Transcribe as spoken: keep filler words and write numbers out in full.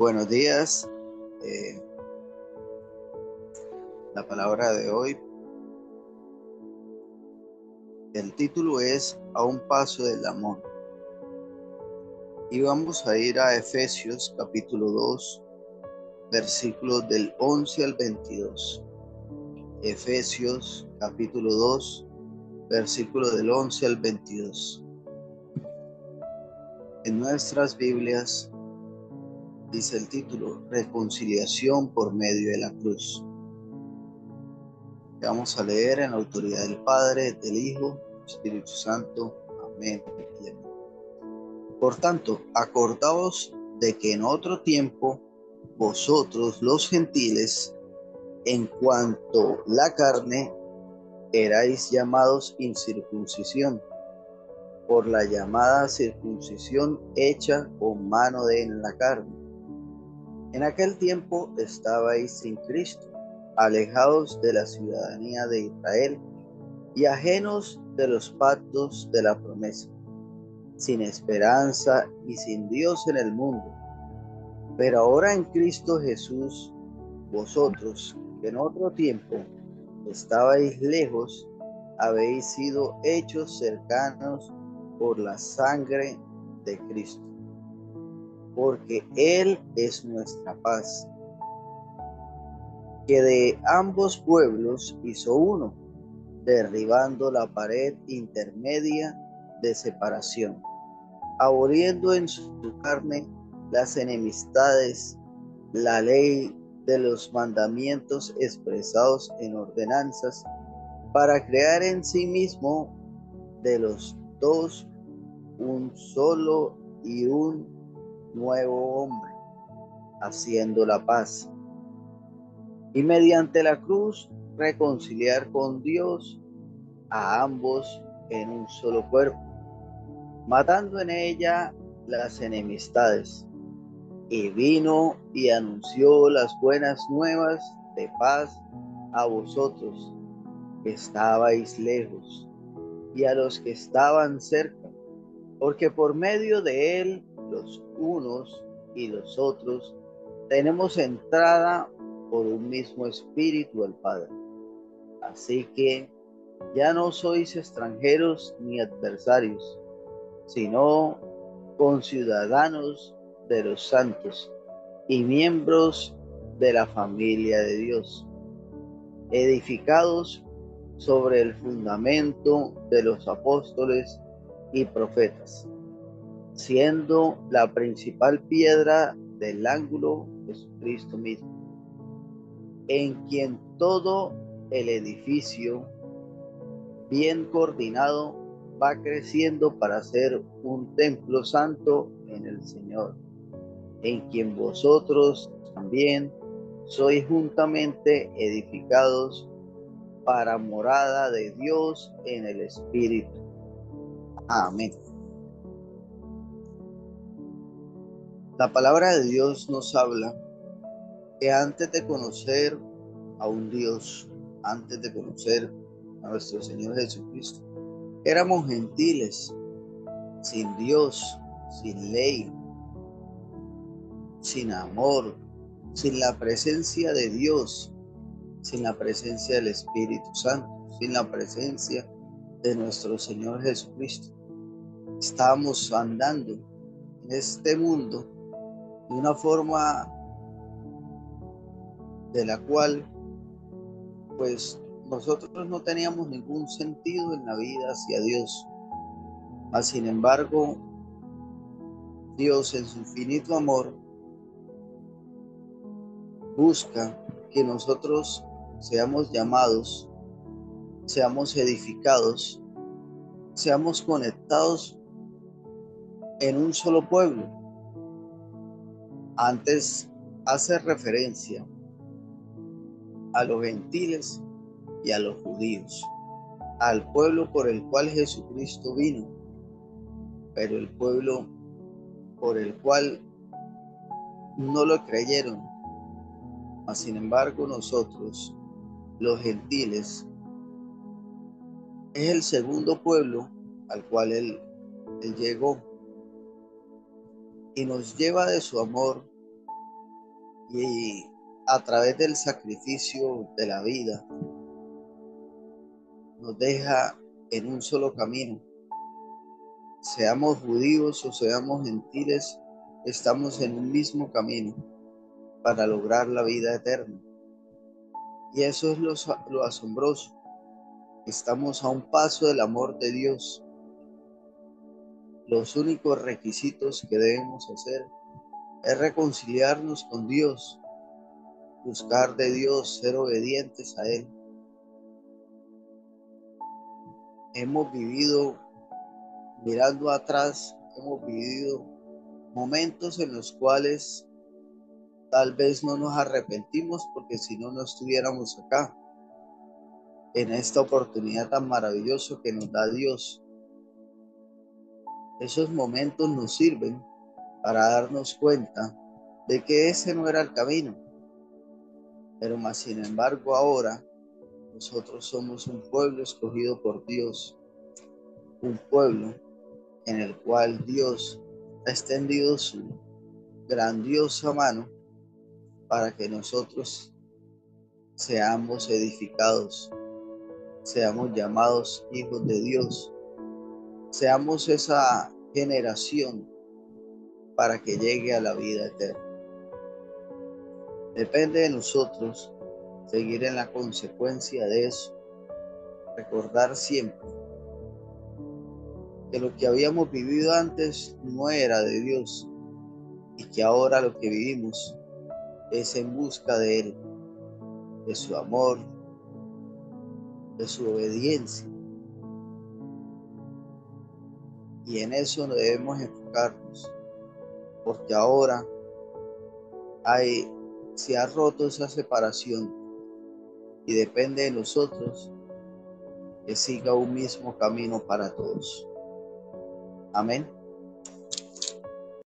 Buenos días. Eh, la palabra de hoy, el título es A un paso del amor. Y vamos a ir a Efesios capítulo dos, versículos del once al veintidós. Efesios capítulo dos, versículos del once al veintidós. En nuestras Biblias dice el título, Reconciliación por medio de la cruz. Vamos a leer en la autoridad del Padre, del Hijo, del Espíritu Santo. Amén y amén. Por tanto, acordaos de que en otro tiempo vosotros los gentiles, en cuanto la carne, erais llamados incircuncisión, por la llamada circuncisión hecha con mano de en la carne. En aquel tiempo estabais sin Cristo, alejados de la ciudadanía de Israel y ajenos de los pactos de la promesa, sin esperanza y sin Dios en el mundo. Pero ahora en Cristo Jesús, vosotros, que en otro tiempo estabais lejos, habéis sido hechos cercanos por la sangre de Cristo, porque Él es nuestra paz, que de ambos pueblos hizo uno, derribando la pared intermedia de separación, aboliendo en su carne las enemistades, la ley de los mandamientos expresados en ordenanzas, para crear en sí mismo de los dos un solo y un nuevo hombre, haciendo la paz, y mediante la cruz reconciliar con Dios a ambos en un solo cuerpo, matando en ella las enemistades. Y vino y anunció las buenas nuevas de paz a vosotros que estabais lejos y a los que estaban cerca, porque por medio de él los unos y los otros tenemos entrada por un mismo espíritu al Padre. Así que ya no sois extranjeros ni adversarios, sino conciudadanos de los santos y miembros de la familia de Dios, edificados sobre el fundamento de los apóstoles y profetas, siendo la principal piedra del ángulo Jesucristo mismo, en quien todo el edificio, bien coordinado, va creciendo para ser un templo santo en el Señor, en quien vosotros también sois juntamente edificados para morada de Dios en el Espíritu. Amén. La palabra de Dios nos habla que antes de conocer a un Dios, antes de conocer a nuestro Señor Jesucristo, éramos gentiles, sin Dios, sin ley, sin amor, sin la presencia de Dios, sin la presencia del Espíritu Santo, sin la presencia de nuestro Señor Jesucristo. Estábamos andando en este mundo de una forma de la cual pues nosotros no teníamos ningún sentido en la vida hacia Dios. Mas sin embargo, Dios en su infinito amor busca que nosotros seamos llamados, seamos edificados, seamos conectados en un solo pueblo. Antes hace referencia a los gentiles y a los judíos, al pueblo por el cual Jesucristo vino, pero el pueblo por el cual no lo creyeron. Mas sin embargo, nosotros, los gentiles, es el segundo pueblo al cual él, él llegó y nos lleva de su amor y a través del sacrificio de la vida nos deja en un solo camino. Seamos judíos o seamos gentiles, estamos en un mismo camino para lograr la vida eterna. Y eso es lo, lo asombroso. Estamos a un paso del amor de Dios. Los únicos requisitos que debemos hacer es reconciliarnos con Dios, buscar de Dios, ser obedientes a Él. Hemos vivido, mirando atrás, hemos vivido momentos en los cuales tal vez no nos arrepentimos, porque si no, no estuviéramos acá, en esta oportunidad tan maravillosa que nos da Dios. Esos momentos nos sirven para darnos cuenta de que ese no era el camino. Pero más sin embargo ahora nosotros somos un pueblo escogido por Dios, un pueblo en el cual Dios ha extendido su grandiosa mano para que nosotros seamos edificados, seamos llamados hijos de Dios, seamos esa generación para que llegue a la vida eterna. Depende de nosotros seguir en la consecuencia de eso, recordar siempre que lo que habíamos vivido antes no era de Dios y que ahora lo que vivimos es en busca de Él, de su amor, de su obediencia. Y en eso debemos enfocarnos, porque ahora hay, se ha roto esa separación y depende de nosotros que siga un mismo camino para todos. Amén.